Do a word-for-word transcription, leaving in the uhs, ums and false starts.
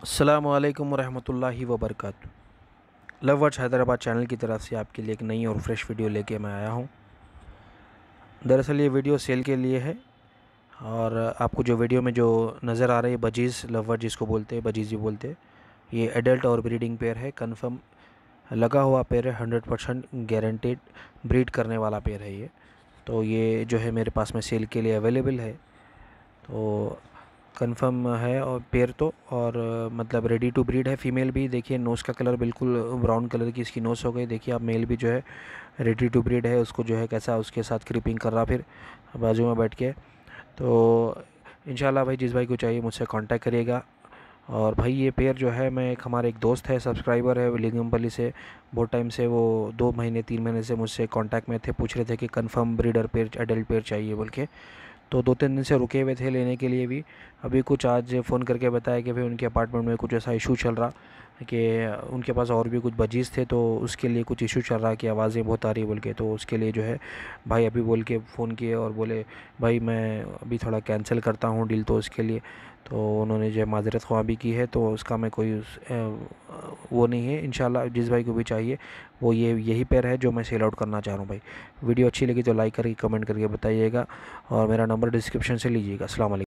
अस्सलामुअलैकुम वरहमतुल्लाहि वबरकातुहू। Lovers Hyderabad channel की तरफ से आपके लिए एक नई और फ्रेश वीडियो लेके मैं आया हूँ। दरअसल ये वीडियो सेल के लिए है और आपको जो वीडियो में जो नज़र आ रही है बजीज़ लवर जिसको बोलते हैं, बजीज़ भी बोलते हैं, ये एडल्ट और ब्रीडिंग पेयर है। कंफर्म लगा हुआ पेयर है, हंड्रेड परसेंट गारंटेड ब्रीड करने वाला पेयर है ये। तो ये जो है मेरे पास में सेल के लिए अवेलेबल है। तो कंफर्म है और पेयर तो और मतलब रेडी टू ब्रीड है। फीमेल भी देखिए, नोज़ का कलर बिल्कुल ब्राउन कलर की इसकी नोज़ हो गई। देखिए आप, मेल भी जो है रेडी टू ब्रीड है। उसको जो है कैसा उसके साथ क्रीपिंग कर रहा फिर बाजू में बैठ के। तो इंशाल्लाह भाई, जिस भाई को चाहिए मुझसे कांटेक्ट करिएगा। और भाई ये पेयर जो है, मैं एक हमारे एक दोस्त है, सब्सक्राइबर है लिंगमपल्ली से, बहुत टाइम से वो दो महीने तीन महीने से मुझसे कांटेक्ट में थे, पूछ रहे थे कि confirm breeder pair adult pair चाहिए बोल के। तो दो तीन दिन से रुके हुए थे लेने के लिए भी। अभी कुछ आज फ़ोन करके बताया कि भाई उनके अपार्टमेंट में कुछ ऐसा इशू चल रहा कि उनके पास और भी कुछ बजीज़ थे, तो उसके लिए कुछ इशू चल रहा कि आवाज़ें बहुत आ रही बोल के। तो उसके लिए जो है भाई अभी बोल के फ़ोन किए और बोले भाई मैं अभी थोड़ा कैंसिल करता हूँ डील। तो उसके लिए तो उन्होंने जो है माज़रत ख्वाह भी की है। तो उसका मैं कोई उस, वो नहीं है। इंशाल्लाह जिस भाई को भी चाहिए वो ये यही पेयर है जो मैं सेल आउट करना चाह रहा हूँ भाई। वीडियो अच्छी लगी तो लाइक करके कमेंट करके बताइएगा और मेरा नंबर डिस्क्रिप्शन से लीजिएगा। अस्सलाम वालेकुम।